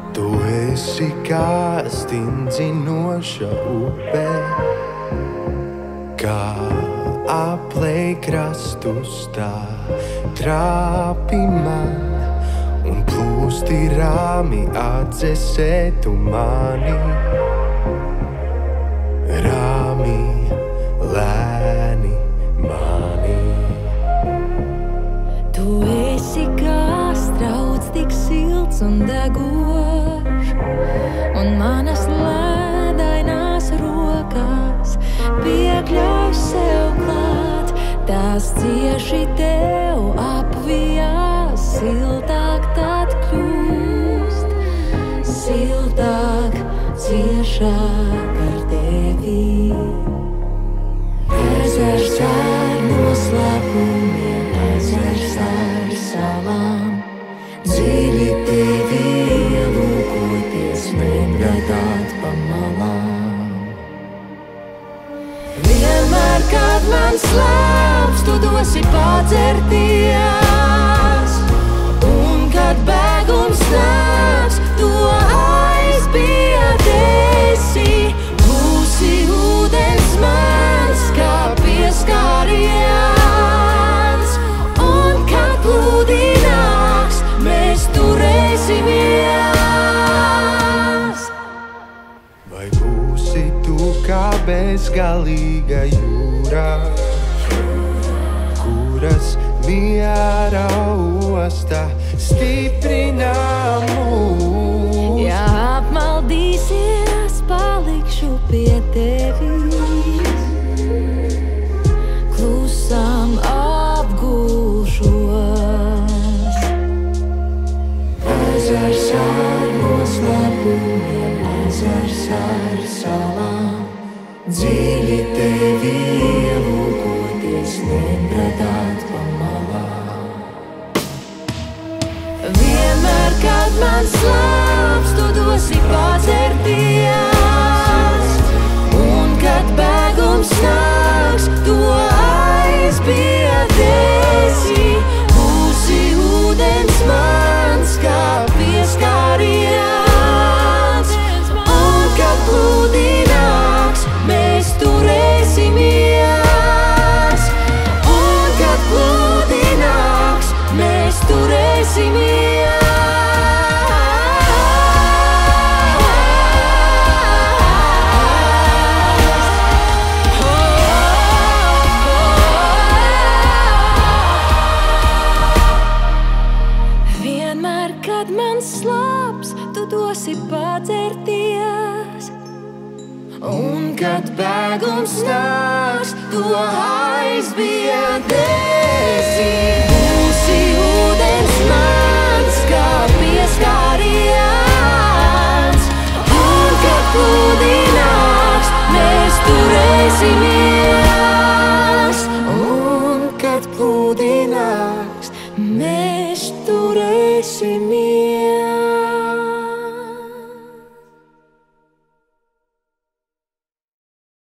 Tu esi kā stindzinoša upe, kā aplej krastus tā trāpi man, un plūsti rāmi atdzesē tu mani. Rāmi, lēni mani. Tu esi kā strauts tik silts un degošs, un manas lēdainās rokās piekļauj sev klāt. Tās cieši tev apvijās, siltāk tad kļūst, siltāk, ciešāk ar tevi. Ezers ar noslēpumiem, ezers ar salām, dziļi tevi ielūkoties, nebradāt pa malām. Vienmēr, kad man slāpst, tu dosi padzerties, un kad bēgums nāks, to aizbiedēsi. Būsi ūdens mans, kā pieskāriens, un kad plūdi nāks, mēs turēsimies. Vai būsi tu kā bezgalīga jūra, kuras miera osta stiprina mūs? Ja apmaldīsies, palikšu pie tevis, klusām apgūšos. Ezers ar noslēpumiem, ezers ar salām, dziļi tevi ielūkoties, nebradāt pa malām. Vienmēr, kad man slāpst, tu dosi padzerties, un kad bēgums nāks, to aizbiedēsi. Būsi ūdens mans, kā pieskāriens, un kad plūdi nāks, mēs turēsimies. Un kad plūdi nāks, mēs turēsimies. Vienmēr, kad man slāps, tu dosi padzerties, un kad bēgums nāks, to aizbiedēsi. Būsi ūdens mans, kā pieskāriens, un kad plūdi nāks, mēs turēsimies. Un kad plūdi nāks, mēs turēsimies.